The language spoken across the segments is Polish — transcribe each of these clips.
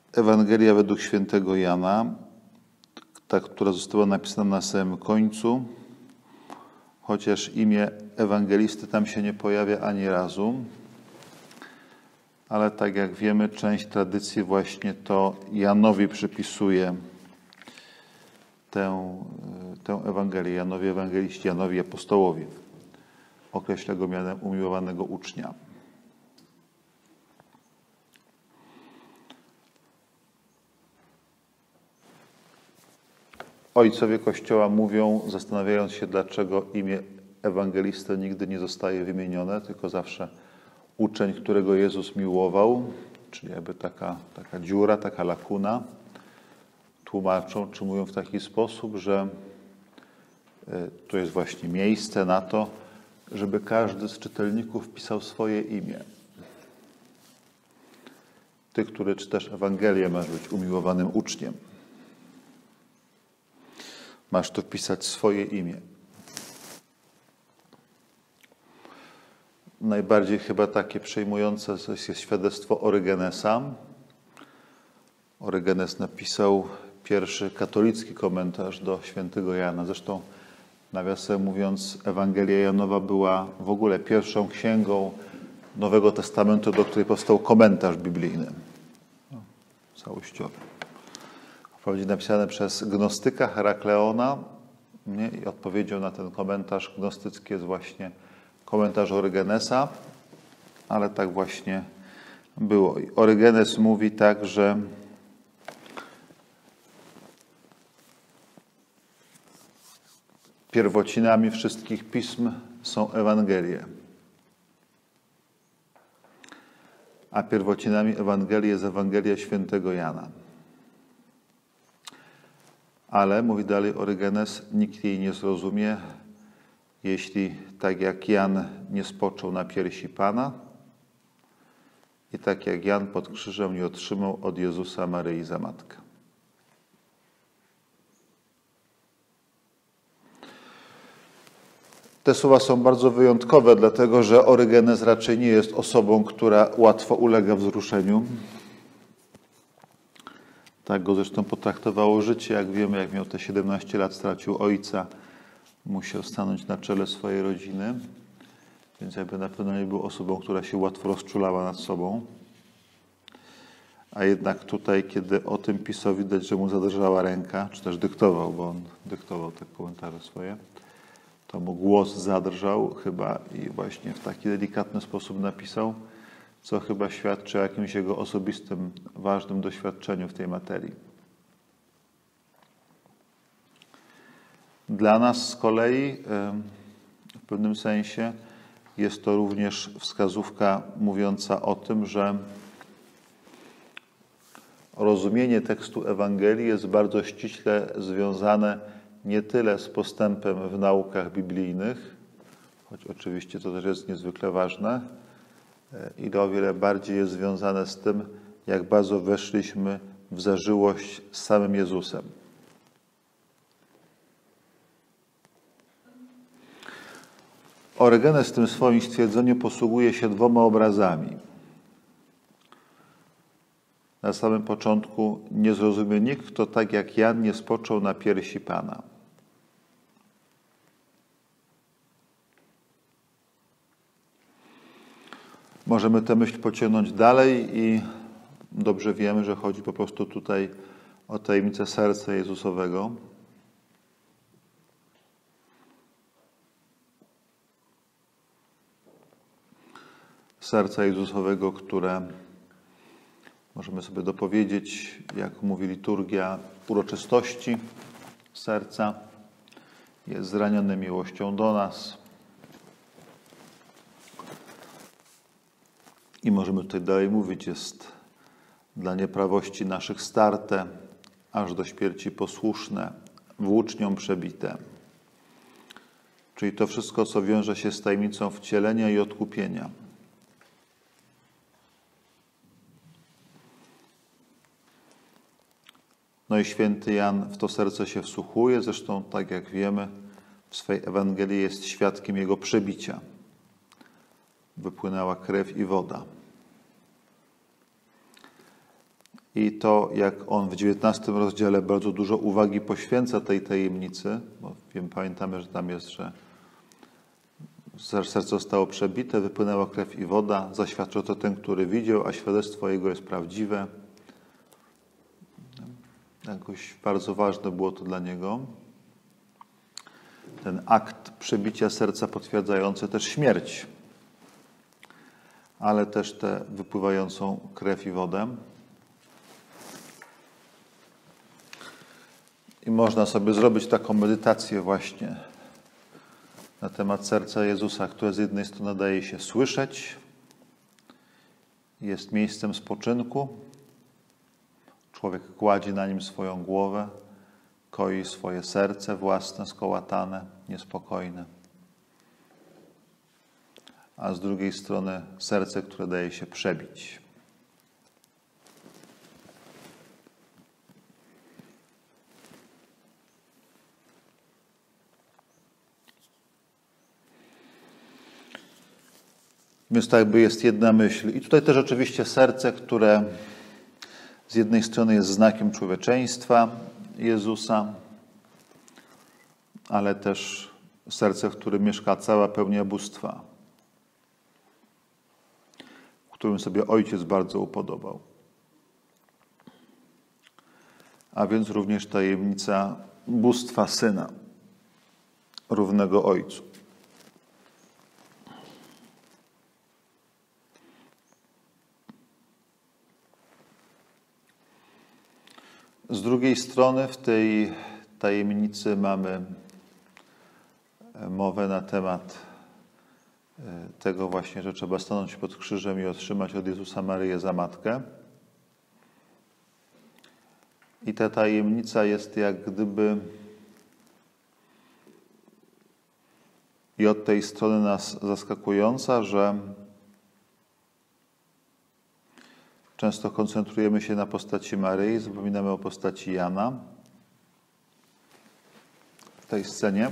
Ewangelia według świętego Jana, ta, która została napisana na samym końcu, chociaż imię ewangelisty tam się nie pojawia ani razu, ale tak jak wiemy, część tradycji właśnie to Janowi przypisuje tę Ewangelię, Janowi ewangeliści, Janowi apostołowi. Określa go mianem umiłowanego ucznia. Ojcowie Kościoła mówią, zastanawiając się, dlaczego imię ewangelisty nigdy nie zostaje wymienione, tylko zawsze uczeń, którego Jezus miłował, czyli jakby taka dziura, taka lakuna. Tłumaczą, czy mówią w taki sposób, że tu jest właśnie miejsce na to, żeby każdy z czytelników wpisał swoje imię. Ty, który czytasz Ewangelię, masz być umiłowanym uczniem. Masz tu wpisać swoje imię. Najbardziej chyba takie przejmujące jest świadectwo Orygenesa. Orygenes napisał pierwszy katolicki komentarz do świętego Jana. Zresztą, nawiasem mówiąc, Ewangelia Janowa była w ogóle pierwszą księgą Nowego Testamentu, do której powstał komentarz biblijny. Całościowy. Wprawdzie napisane przez gnostyka Herakleona, i odpowiedzią na ten komentarz gnostycki jest właśnie komentarz Orygenesa, ale tak właśnie było. I Orygenes mówi tak, że pierwocinami wszystkich pism są Ewangelie. A pierwocinami Ewangelii jest Ewangelia świętego Jana. Ale, mówi dalej Orygenes, nikt jej nie zrozumie, jeśli tak jak Jan nie spoczął na piersi Pana i tak jak Jan pod krzyżem nie otrzymał od Jezusa Maryi za matkę. Te słowa są bardzo wyjątkowe, dlatego że Orygenes raczej nie jest osobą, która łatwo ulega wzruszeniu. Tak go zresztą potraktowało życie. Jak wiemy, jak miał te 17 lat, stracił ojca, musiał stanąć na czele swojej rodziny, więc jakby na pewno nie był osobą, która się łatwo rozczulała nad sobą. A jednak tutaj, kiedy o tym pisał, widać, że mu zadrżała ręka, czy też dyktował, bo on dyktował te komentarze swoje, to mu głos zadrżał chyba i właśnie w taki delikatny sposób napisał, co chyba świadczy o jakimś jego osobistym, ważnym doświadczeniu w tej materii. Dla nas z kolei w pewnym sensie jest to również wskazówka mówiąca o tym, że rozumienie tekstu Ewangelii jest bardzo ściśle związane nie tyle z postępem w naukach biblijnych, choć oczywiście to też jest niezwykle ważne, ile o wiele bardziej jest związane z tym, jak bardzo weszliśmy w zażyłość z samym Jezusem. Orygenes w tym swoim stwierdzeniu posługuje się dwoma obrazami. Na samym początku nie zrozumie nikt, kto tak jak Jan nie spoczął na piersi Pana. Możemy tę myśl pociągnąć dalej i dobrze wiemy, że chodzi po prostu tutaj o tajemnicę serca Jezusowego. Serca Jezusowego, które możemy sobie dopowiedzieć, jak mówi liturgia, uroczystości serca. Jest zraniony miłością do nas. I możemy tutaj dalej mówić, jest dla nieprawości naszych starte, aż do śmierci posłuszne, włócznią przebite. Czyli to wszystko, co wiąże się z tajemnicą wcielenia i odkupienia. No i święty Jan w to serce się wsłuchuje, zresztą tak jak wiemy, w swej Ewangelii jest świadkiem jego przebicia. Wypłynęła krew i woda. I to, jak on w 19 rozdziale bardzo dużo uwagi poświęca tej tajemnicy, bo pamiętamy, że tam jest, że serce zostało przebite, wypłynęła krew i woda, zaświadczył to ten, który widział, a świadectwo jego jest prawdziwe. Jakoś bardzo ważne było to dla niego. Ten akt przebicia serca potwierdzający też śmierć, ale też tę wypływającą krew i wodę. I można sobie zrobić taką medytację właśnie na temat serca Jezusa, które z jednej strony daje się słyszeć, jest miejscem spoczynku. Człowiek kładzie na nim swoją głowę, koi swoje serce własne, skołatane, niespokojne. A z drugiej strony serce, które daje się przebić. Więc to jakby jest jedna myśl. I tutaj też oczywiście serce, które z jednej strony jest znakiem człowieczeństwa Jezusa, ale też serce, w którym mieszka cała pełnia bóstwa, w którym sobie Ojciec bardzo upodobał. A więc również tajemnica bóstwa Syna, równego Ojcu. Z drugiej strony w tej tajemnicy mamy mowę na temat tego właśnie, że trzeba stanąć pod krzyżem i otrzymać od Jezusa Maryję za matkę. I ta tajemnica jest jak gdyby i od tej strony nas zaskakująca, że często koncentrujemy się na postaci Maryi, zapominamy o postaci Jana w tej scenie.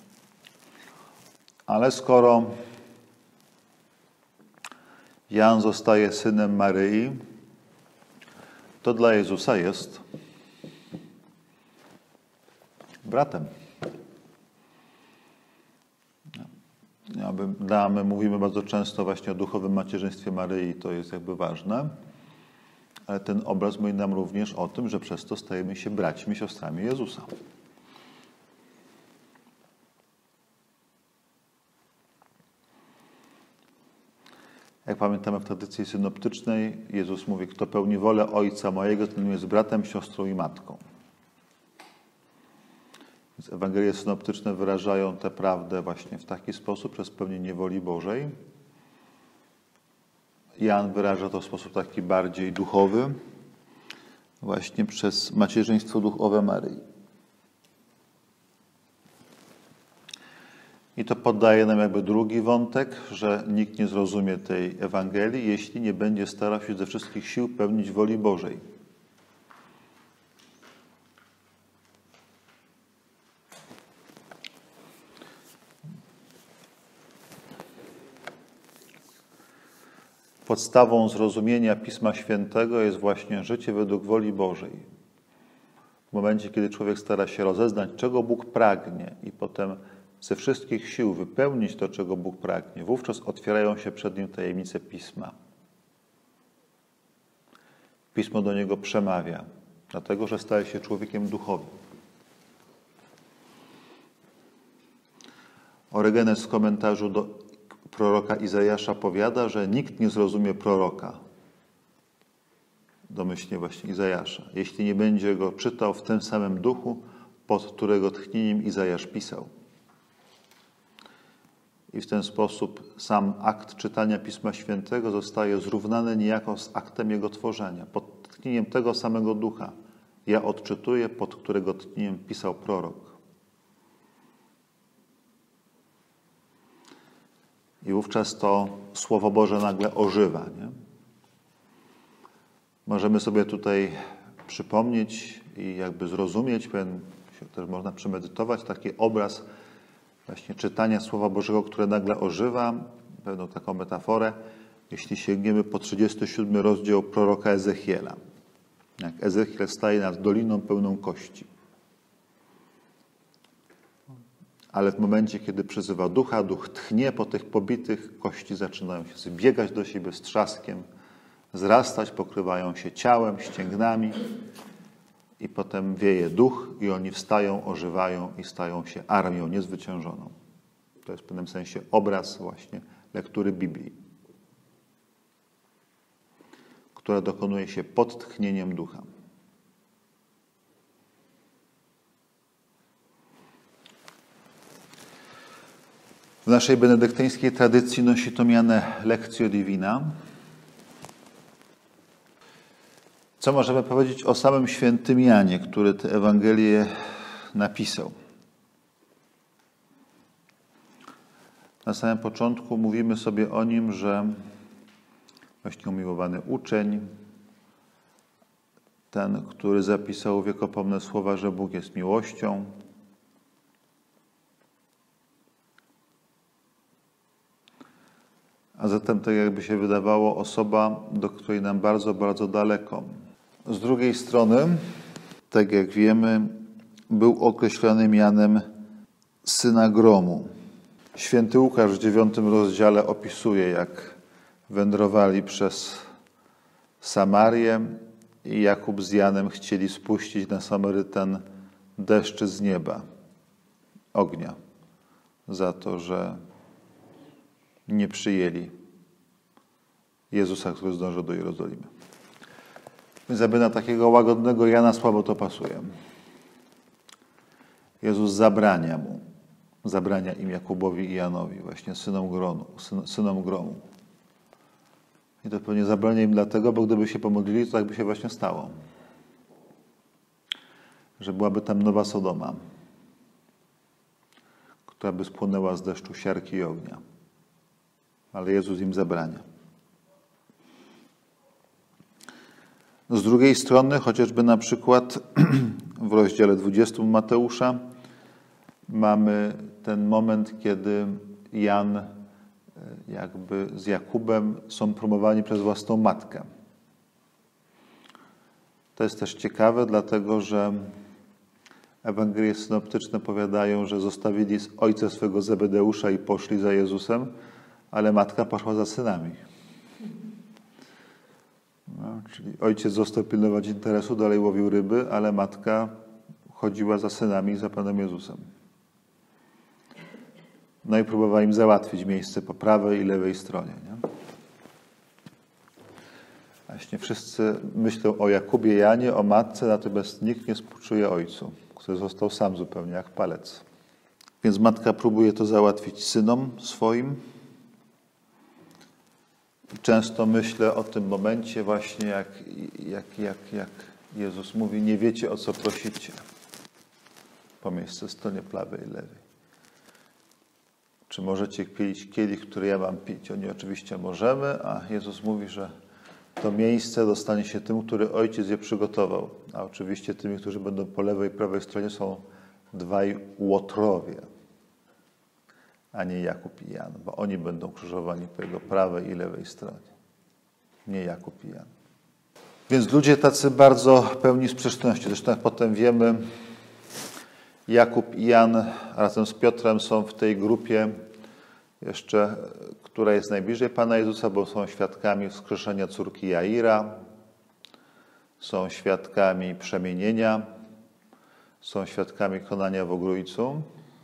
Ale skoro Jan zostaje synem Maryi, to dla Jezusa jest bratem. My mówimy bardzo często właśnie o duchowym macierzyństwie Maryi, to jest jakby ważne. Ale ten obraz mówi nam również o tym, że przez to stajemy się braćmi, siostrami Jezusa. Jak pamiętamy w tradycji synoptycznej, Jezus mówi, kto pełni wolę Ojca mojego, ten jest bratem, siostrą i matką. Więc Ewangelie synoptyczne wyrażają tę prawdę właśnie w taki sposób, przez pełnienie woli Bożej. Jan wyraża to w sposób taki bardziej duchowy, właśnie przez macierzyństwo duchowe Maryi. I to podaje nam jakby drugi wątek, że nikt nie zrozumie tej Ewangelii, jeśli nie będzie starał się ze wszystkich sił pełnić woli Bożej. Podstawą zrozumienia Pisma Świętego jest właśnie życie według woli Bożej. W momencie, kiedy człowiek stara się rozeznać, czego Bóg pragnie i potem ze wszystkich sił wypełnić to, czego Bóg pragnie, wówczas otwierają się przed nim tajemnice Pisma. Pismo do niego przemawia, dlatego że staje się człowiekiem duchowym. Orygenes w komentarzu do proroka Izajasza powiada, że nikt nie zrozumie proroka, domyślnie właśnie Izajasza, jeśli nie będzie go czytał w tym samym duchu, pod którego tchnieniem Izajasz pisał. I w ten sposób sam akt czytania Pisma Świętego zostaje zrównany niejako z aktem jego tworzenia, pod tchnieniem tego samego ducha. Ja odczytuję, pod którego tchnieniem pisał prorok. I wówczas to Słowo Boże nagle ożywa. Nie? Możemy sobie tutaj przypomnieć i jakby zrozumieć, też można przemedytować taki obraz właśnie czytania Słowa Bożego, które nagle ożywa, pewną taką metaforę, jeśli sięgniemy po 37 rozdział proroka Ezechiela. Jak Ezechiel staje nad doliną pełną kości. Ale w momencie, kiedy przyzywa ducha, duch tchnie po tych pobitych, kości zaczynają się zbiegać do siebie z trzaskiem, wzrastać, pokrywają się ciałem, ścięgnami i potem wieje duch i oni wstają, ożywają i stają się armią niezwyciężoną. To jest w pewnym sensie obraz właśnie lektury Biblii, która dokonuje się pod tchnieniem ducha. W naszej benedyktyńskiej tradycji nosi to mianę Lectio Divina. Co możemy powiedzieć o samym świętym Janie, który tę Ewangelię napisał? Na samym początku mówimy sobie o nim, że właśnie umiłowany uczeń, ten, który zapisał wiekopomne słowa, że Bóg jest miłością. A zatem, tak jakby się wydawało, osoba, do której nam bardzo, bardzo daleko. Z drugiej strony, tak jak wiemy, był określony mianem syna gromu. Święty Łukasz w 9 rozdziale opisuje, jak wędrowali przez Samarię i Jakub z Janem chcieli spuścić na Samarytan deszczy z nieba, ognia, za to, że nie przyjęli Jezusa, który zdążył do Jerozolimy. Więc aby na takiego łagodnego Jana słabo to pasuje. Jezus zabrania im Jakubowi i Janowi, właśnie synom gromu. I to pewnie zabrania im dlatego, bo gdyby się pomodlili, to tak by się właśnie stało. Że byłaby tam nowa Sodoma, która by spłonęła z deszczu siarki i ognia. Ale Jezus im zabrania. Z drugiej strony, chociażby na przykład w rozdziale 20 Mateusza mamy ten moment, kiedy Jan jakby z Jakubem są promowani przez własną matkę. To jest też ciekawe, dlatego że Ewangelie synoptyczne powiadają, że zostawili ojca swego Zebedeusza i poszli za Jezusem, ale matka poszła za synami. No, czyli ojciec został pilnować interesu, dalej łowił ryby, ale matka chodziła za synami i za Panem Jezusem. No i próbowała im załatwić miejsce po prawej i lewej stronie. Nie? Właśnie wszyscy myślą o Jakubie, Janie, o matce, natomiast nikt nie współczuje ojcu, który został sam zupełnie jak palec. Więc matka próbuje to załatwić synom swoim. I często myślę o tym momencie właśnie, jak Jezus mówi, nie wiecie, o co prosicie. Po miejsce stronie prawej i lewej. Czy możecie pić kielich, który ja mam pić? Oni oczywiście możemy, a Jezus mówi, że to miejsce dostanie się tym, który Ojciec je przygotował. A oczywiście tymi, którzy będą po lewej i prawej stronie, są dwaj łotrowie, a nie Jakub i Jan, bo oni będą krzyżowani po jego prawej i lewej stronie. Nie Jakub i Jan. Więc ludzie tacy bardzo pełni sprzeczności. Zresztą jak potem wiemy, Jakub i Jan razem z Piotrem są w tej grupie jeszcze, która jest najbliżej Pana Jezusa, bo są świadkami wskrzeszenia córki Jaira, są świadkami przemienienia, są świadkami konania w Ogrójcu.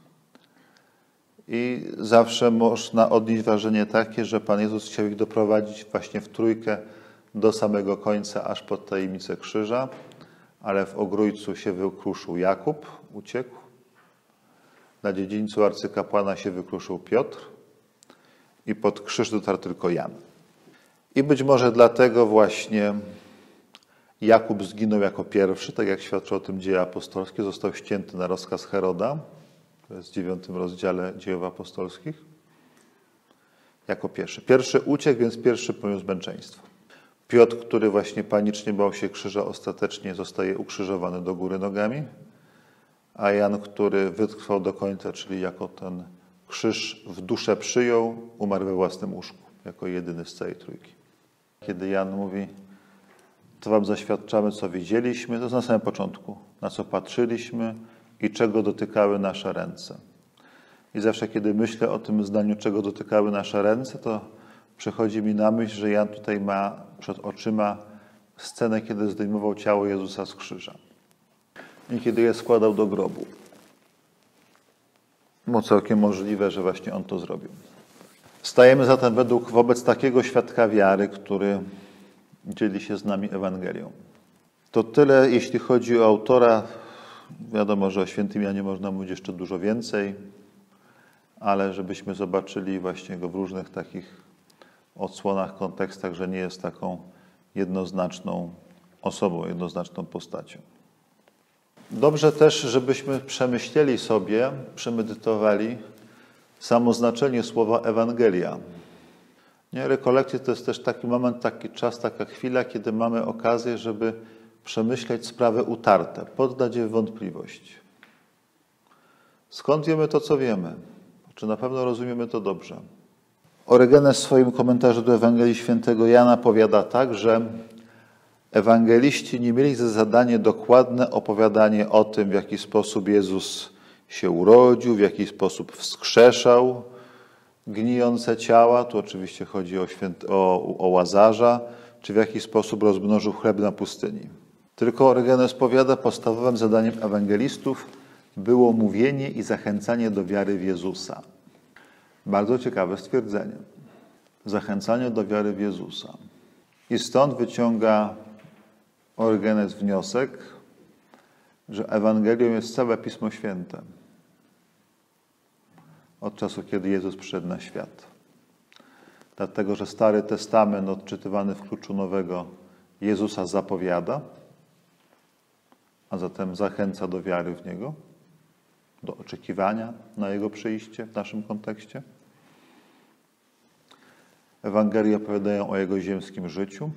I zawsze można odnieść wrażenie takie, że Pan Jezus chciał ich doprowadzić właśnie w trójkę do samego końca, aż pod tajemnicę krzyża, ale w Ogrójcu się wykruszył Jakub, uciekł. Na dziedzińcu arcykapłana się wykruszył Piotr i pod krzyż dotarł tylko Jan. I być może dlatego właśnie Jakub zginął jako pierwszy, tak jak świadczą o tym Dzieje Apostolskie, został ścięty na rozkaz Heroda, to jest w 9 rozdziale Dziejów Apostolskich, jako pierwszy. Pierwszy uciekł, więc pierwszy poniósł męczeństwo. Piotr, który właśnie panicznie bał się krzyża, ostatecznie zostaje ukrzyżowany do góry nogami, a Jan, który wytrwał do końca, czyli jako ten krzyż w duszę przyjął, umarł we własnym łóżku, jako jedyny z całej trójki. Kiedy Jan mówi, To wam zaświadczamy, co widzieliśmy, to jest na samym początku, na co patrzyliśmy i czego dotykały nasze ręce. I zawsze, kiedy myślę o tym zdaniu, czego dotykały nasze ręce, to przychodzi mi na myśl, że Jan tutaj ma przed oczyma scenę, kiedy zdejmował ciało Jezusa z krzyża i kiedy je składał do grobu. Było całkiem możliwe, że właśnie on to zrobił. Stajemy zatem wobec takiego świadka wiary, który dzieli się z nami Ewangelią. To tyle, jeśli chodzi o autora. Wiadomo, że o świętym Janie można mówić jeszcze dużo więcej, ale żebyśmy zobaczyli właśnie go w różnych takich odsłonach, kontekstach, że nie jest taką jednoznaczną osobą, jednoznaczną postacią. Dobrze też, żebyśmy przemyśleli sobie, przemedytowali samo znaczenie słowa Ewangelia. Nie, rekolekcje to jest też taki moment, taki czas, taka chwila, kiedy mamy okazję, żeby przemyśleć sprawy utarte, poddać je w wątpliwość. Skąd wiemy to, co wiemy? Czy na pewno rozumiemy to dobrze? Orygenes w swoim komentarzu do Ewangelii Świętego Jana powiada tak, że ewangeliści nie mieli za zadanie dokładne opowiadanie o tym, w jaki sposób Jezus się urodził, w jaki sposób wskrzeszał gnijące ciała, tu oczywiście chodzi o Łazarza, czy w jaki sposób rozmnożył chleb na pustyni. Tylko Orygenes powiada, podstawowym zadaniem ewangelistów było mówienie i zachęcanie do wiary w Jezusa. Bardzo ciekawe stwierdzenie. Zachęcanie do wiary w Jezusa. I stąd wyciąga Orygenes wniosek, że Ewangelią jest całe Pismo Święte. Od czasu, kiedy Jezus przyszedł na świat. Dlatego, że Stary Testament odczytywany w kluczu nowego Jezusa zapowiada, a zatem zachęca do wiary w Niego, do oczekiwania na Jego przyjście w naszym kontekście. Ewangelie opowiadają o Jego ziemskim życiu,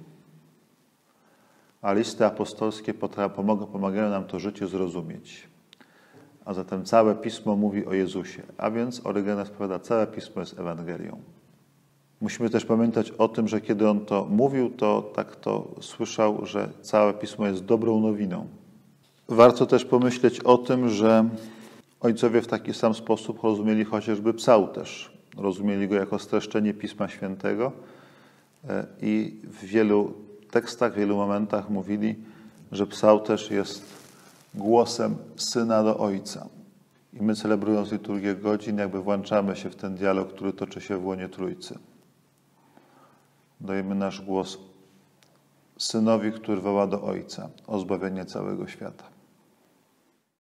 a listy apostolskie pomagają nam to życie zrozumieć. A zatem całe Pismo mówi o Jezusie, a więc Orygenes powiada, całe Pismo jest Ewangelią. Musimy też pamiętać o tym, że kiedy on to mówił, to tak to słyszał, że całe Pismo jest dobrą nowiną. Warto też pomyśleć o tym, że ojcowie w taki sam sposób rozumieli chociażby Psałterz. Rozumieli go jako streszczenie Pisma Świętego i w wielu tekstach, w wielu momentach mówili, że Psałterz jest głosem Syna do Ojca. I my, celebrując liturgię godzin, jakby włączamy się w ten dialog, który toczy się w łonie Trójcy. Dajemy nasz głos Synowi, który woła do Ojca o zbawienie całego świata.